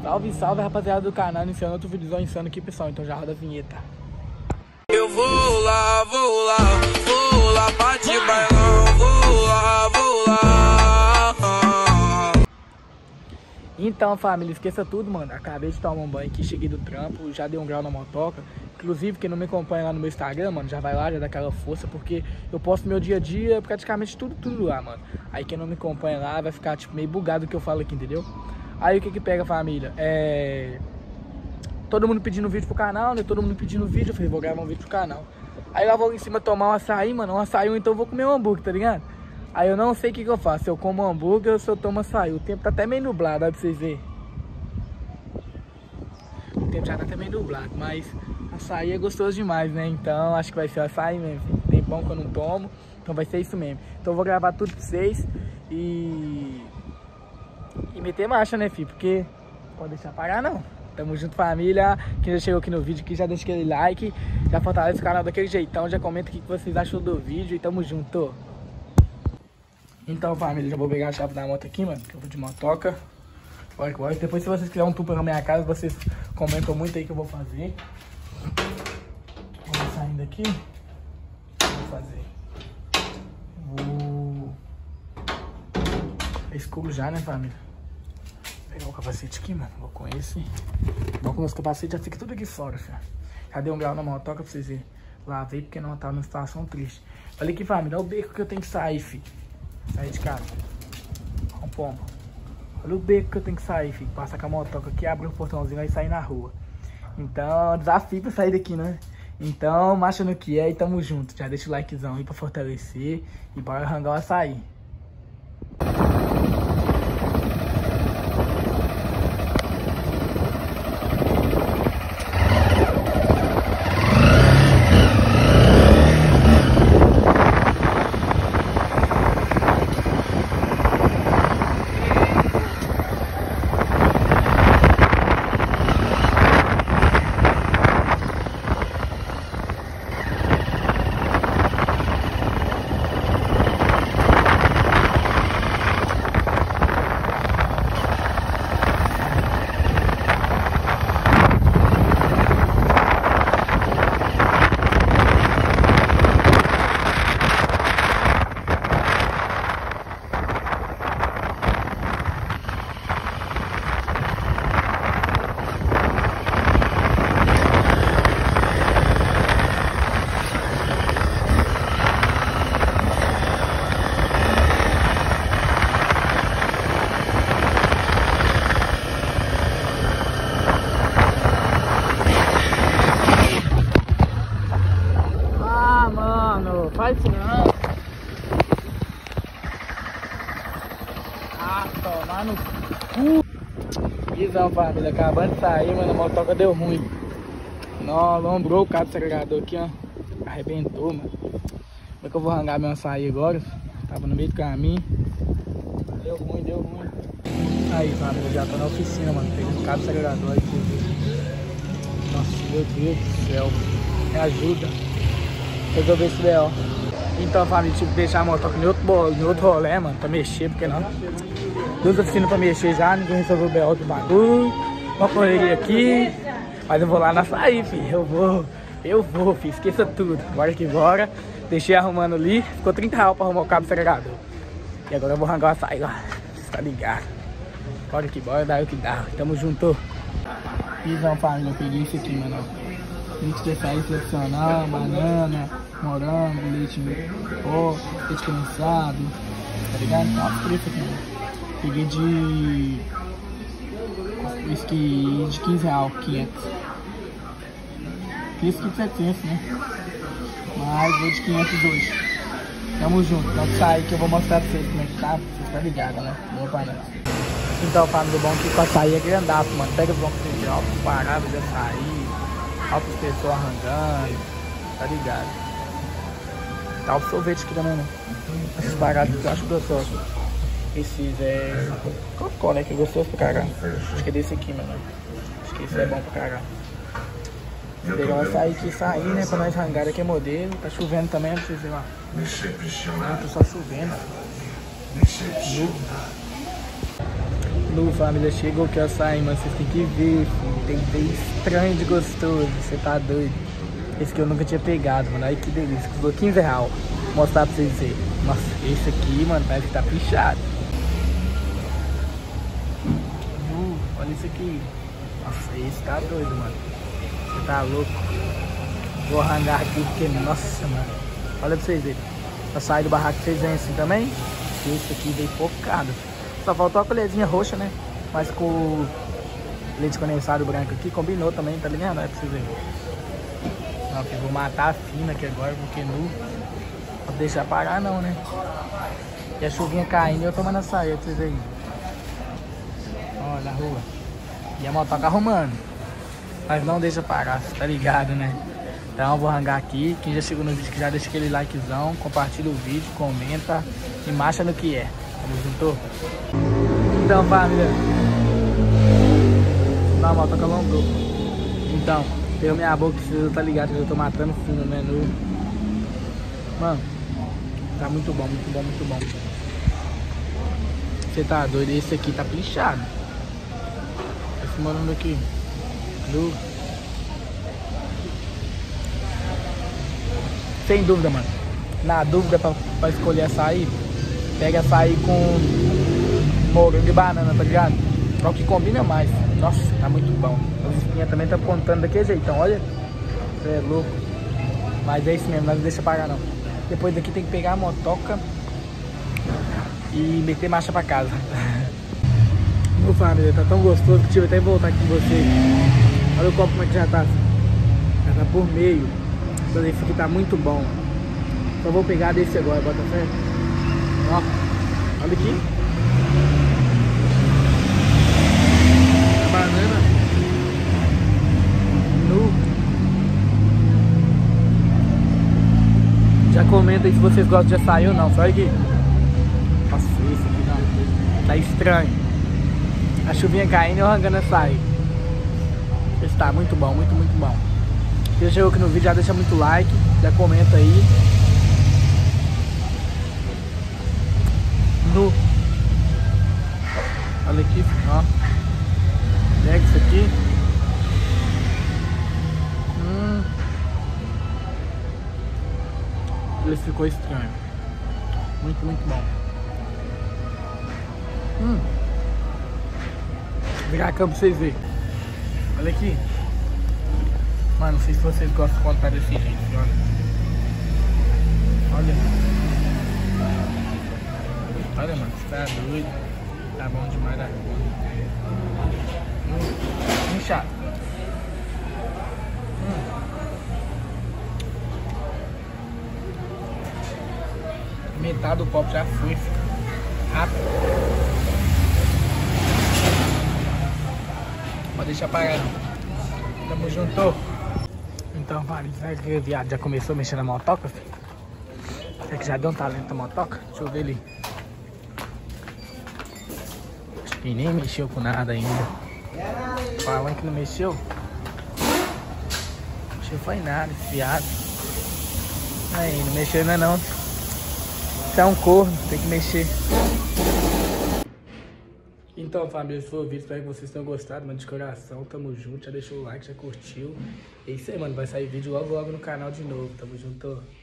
Salve, salve, rapaziada do canal, iniciando outro vídeo insano aqui, pessoal, então já roda a vinheta. Eu vou lá pra te bailão, vou lá. Então, família, esqueça tudo, mano. Acabei de tomar um banho aqui, cheguei do trampo, já dei um grau na motoca. Inclusive, quem não me acompanha lá no meu Instagram, mano, já vai lá, já dá aquela força, porque eu posto meu dia a dia, praticamente tudo lá, mano. Aí quem não me acompanha lá vai ficar, tipo, meio bugado o que eu falo aqui, entendeu? Aí o que que pega, família? Todo mundo pedindo vídeo pro canal, né? Todo mundo pedindo vídeo, eu falei, vou gravar um vídeo pro canal. Aí lá vou em cima tomar um açaí, mano, um açaí, então eu vou comer um hambúrguer, tá ligado? Aí eu não sei o que eu faço, se eu como hambúrguer ou se eu tomo açaí. O tempo tá até meio nublado, ó, pra vocês verem. O tempo já tá até meio nublado, mas açaí é gostoso demais, né? Então acho que vai ser açaí mesmo, filho. Tem pão que eu não tomo, então vai ser isso mesmo. Então eu vou gravar tudo pra vocês e meter marcha, né, filho? Porque não pode deixar parar, não. Tamo junto, família. Quem já chegou aqui no vídeo, que já deixa aquele like, já fortalece o canal daquele jeitão, já comenta o que vocês acham do vídeo e tamo junto. Então, família, já vou pegar a chave da moto aqui, mano, que eu vou de motoca. Bora que bora. Depois, se vocês quiserem um tour pra minha casa, vocês comentam muito aí que eu vou fazer. Vou saindo aqui. Vou fazer. É escuro já, né, família? Vou pegar o capacete aqui, mano. Vou com esse. Bom, com meus capacetes já fica tudo aqui fora, filho. Já dei um grau na motoca pra vocês verem. Lavei porque não tava numa situação triste. Olha aqui, família, olha o beco que eu tenho que sair, filho. Sair de casa. Olha um pombo. Olha o beco que eu tenho que sair, filho. Passa com a motoca aqui, abre o portãozinho e sair na rua. Então, desafio pra sair daqui, né? Então, marcha no que é e tamo junto. Já deixa o likezão aí pra fortalecer. E bora arrancar o açaí. Faz isso não. Ah, tomar no cu. Visão, família. Acabando de sair, mano. A motoca deu ruim. Não, lombrou o cabo do segregador aqui, ó. Arrebentou, mano. Como é que eu vou arrancar meu açaí agora? Tava no meio do caminho. Deu ruim, deu ruim. Aí, família. Já tô na oficina, mano. Peguei o cabo do segregador aí. Nossa, meu Deus do céu. Me ajuda. Resolver esse B.O. Então, família, tive que deixar a motoca em outro rolê, mano, pra mexer, porque não. Duas oficinas pra mexer já, ninguém resolveu o B.O. do bagulho. Uma correria aqui. Mas eu vou lá na açaí, filho. Eu vou, filho. Esqueça tudo. Bora que bora. Deixei arrumando ali. Ficou 30 reais pra arrumar o cabo do segregador. E agora eu vou arrancar o açaí lá. Você tá ligado? Bora que bora, dá o que dá. Tamo junto. Então, família, eu peguei isso aqui, mano. Leite de açaí tradicional, banana, morango, leite pó, leite condensado, tá ligado? Tá umas preços aqui, mano. Peguei de whisky de 15 reais, 500. Fiz aqui de 700, né? Mas vou de 500 hoje. Tamo junto, vamos sair que eu vou mostrar pra vocês como é que tá. Vocês tá ligado, né? Boa pra nós. Então, família, bom que com açaí é grandaço, mano. Pega os bons de altos paradas de açaí. Altas pessoas arrancando, tá ligado? Tá o sorvete aqui também, né? Essas paradas que eu acho gostoso. Esses Coca-Cola, né? Que é gostoso pra caralho. Acho que é desse aqui, mano. Acho que esse é bom pra caralho. Vou pegar o açaí aqui e sair, né? Pra nós arrancar aqui é modelo. Tá chovendo também, não sei se lá. Não, tá só chovendo. No família, chegou que eu saí, mas vocês têm que ver, filho. Tem bem estranho de gostoso, você tá doido. Esse que eu nunca tinha pegado, mano. Aí que delícia, custou 15 reais. Vou mostrar pra vocês verem. Nossa, esse aqui, mano, parece que tá pichado. Olha isso aqui. Nossa, esse tá doido, mano. Você tá louco. Vou arrancar aqui porque, nossa, mano. Olha pra vocês verem. Pra sair do barraco, vocês veem assim também. Esse aqui veio focado. Só faltou a colherzinha roxa, né? Mas com o leite condensado branco aqui, combinou também, tá ligado? É pra vocês verem. Não, eu vou matar a fina aqui agora, porque não vou deixar parar não, né? E a chuvinha caindo e eu tomando açaí, pra vocês verem. Olha na rua. E a motoca arrumando. Mas não deixa parar, tá ligado, né? Então eu vou arrancar aqui. Quem já chegou no vídeo, que já deixa aquele likezão, compartilha o vídeo, comenta e marcha no que é. Tamo junto? Então, família. Não, a motoca alongou. Então, deu minha boca, tá ligado que eu tô matando fundo, né? Mano, tá muito bom, muito bom, muito bom. Você tá doido? Esse aqui tá pinchado. Esse mano aqui. Sem dúvida, mano. Na dúvida pra escolher açaí, pega açaí com morango e banana, tá ligado? É o que combina mais. Nossa, tá muito bom. As espinhas também tá apontando daquele jeitão, olha. Você é louco. Mas é isso mesmo, não deixa pagar não. Depois daqui tem que pegar a motoca e meter marcha pra casa. Meu família, tá tão gostoso que tive até voltar aqui com vocês. Olha o copo como é que já tá. Já tá por meio. Então esse aqui tá muito bom. Só vou pegar desse agora, bota fé. Ó, olha aqui. A banana. Já comenta aí se vocês gostam de açaí ou não. Só aqui. Nossa, esse aqui não. Tá estranho. A chuvinha caindo e eu arrancando açaí. Esse tá muito bom, muito, muito bom. Se você chegou aqui no vídeo, já deixa muito like, já comenta aí. Olha aqui, ó. Pega isso aqui. Ele ficou estranho. Muito, muito bom. Vou virar a câmera pra vocês verem. Olha aqui. Mano, não sei se vocês gostam de contar desse jeito. Olha. Olha. Olha, mano. Você tá doido. Tá bom demais da conta. Inchado. Metade do copo já foi, filho. Rápido. Pode deixar parar não. Tamo junto. Então, vale, será que o viado já começou a mexer na motoca, filho? Será que já deu um talento na motoca? Deixa eu ver ali. Acho que nem mexeu com nada ainda. Falando que não mexeu. Não mexeu foi nada, esse viado. Aí, não mexeu ainda não. Você é um corno, tem que mexer. Então, família, esse foi o vídeo. Espero que vocês tenham gostado, mano, de coração. Tamo junto, já deixou o like, já curtiu. É isso aí, mano. Vai sair vídeo logo, logo no canal de novo. Tamo junto.